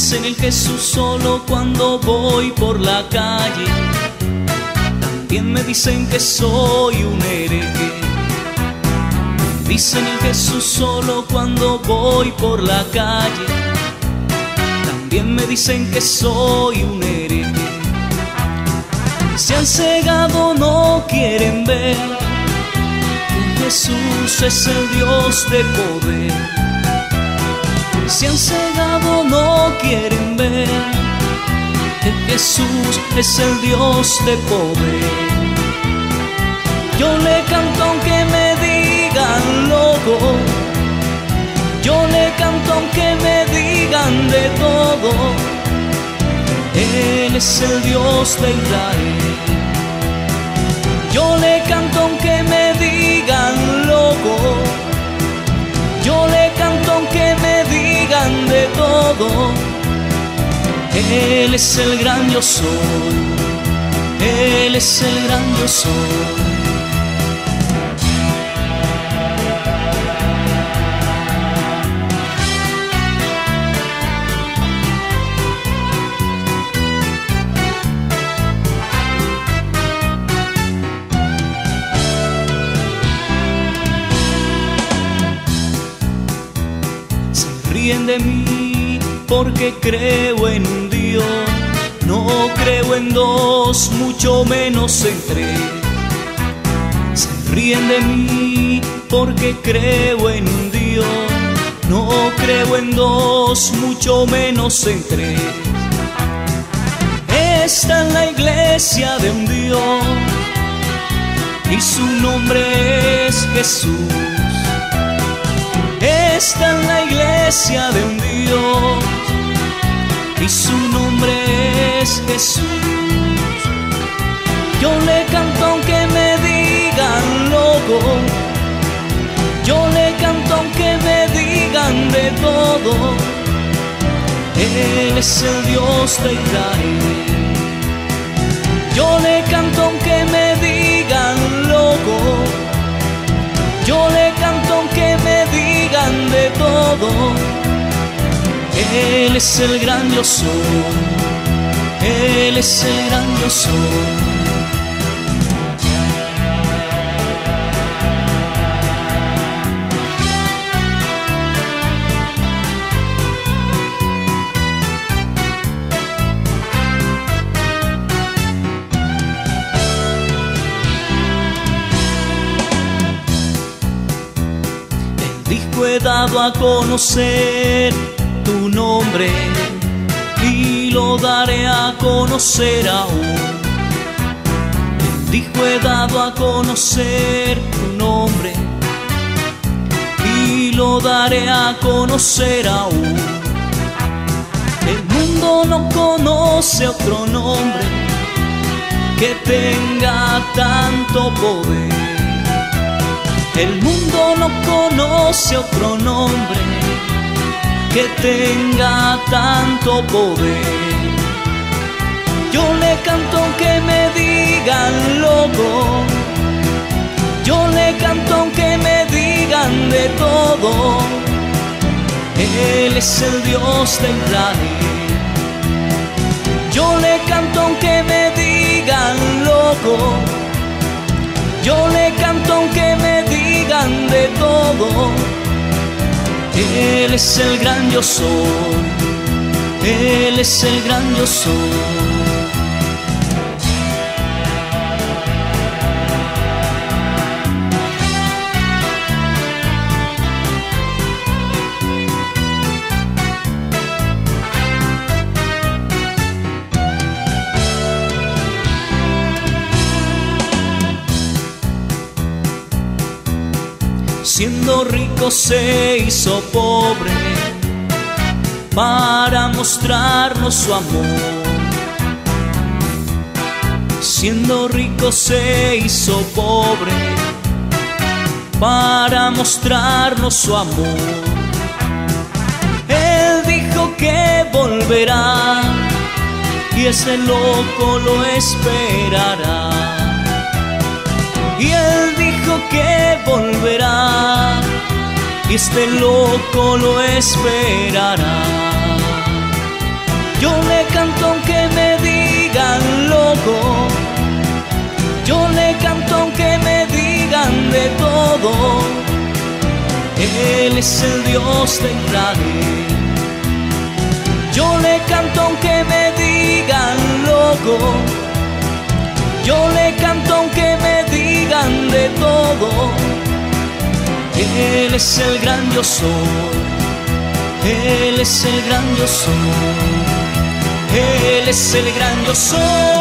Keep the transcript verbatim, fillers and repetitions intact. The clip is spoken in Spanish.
dicen el Jesús solo cuando voy por la calle. También me dicen que soy un hereje. Dicen el Jesús solo cuando voy por la calle. También me dicen que soy un hereje. Se han cegado, no quieren ver que Jesús es el Dios de poder. Se han cegado, no quieren ver que Jesús es el Dios de poder. Yo le canto aunque me digan loco, yo le canto aunque me digan de todo. Él es el Dios de Israel. Yo le canto aunque me digan loco, yo le canto aunque me digan de todo. Él es el gran yo soy, Él es el gran yo soy. Ríen de mí porque creo en un Dios, no creo en dos, mucho menos en tres. Se ríen de mí porque creo en un Dios, no creo en dos, mucho menos en tres. Esta es la iglesia de un Dios y su nombre es Jesús. Esta es la iglesia de un Dios y su nombre es Jesús. Yo le canto aunque me digan loco, yo le canto aunque me digan de todo. Él es el Dios de Israel. Yo le canto aunque me digan loco, yo le canto aunque me digan de todo. Él es el gran yo soy, Él es el gran yo soy. He dado a conocer tu nombre y lo daré a conocer aún. Él dijo: he dado a conocer tu nombre y lo daré a conocer aún. El mundo no conoce otro nombre que tenga tanto poder. El mundo no conoce otro nombre que tenga tanto poder. Yo le canto aunque me digan loco, yo le canto aunque me digan de todo. Él es el Dios de Israel. Yo le canto aunque me digan loco, yo le canto aunque me digan de todo. Él es el gran yo soy, Él es el gran yo soy. Siendo rico se hizo pobre para mostrarnos su amor. Siendo rico se hizo pobre para mostrarnos su amor. Él dijo que volverá y ese loco lo esperará. Y él dijo que volverá y este loco lo esperará. Yo le canto aunque me digan loco, yo le canto aunque me digan de todo. Él es el Dios de Israel. Yo le canto aunque me digan loco, yo le canto aunque me digan de todo. Él es el gran yo soy, Él es el gran yo soy, Él es el gran yo soy.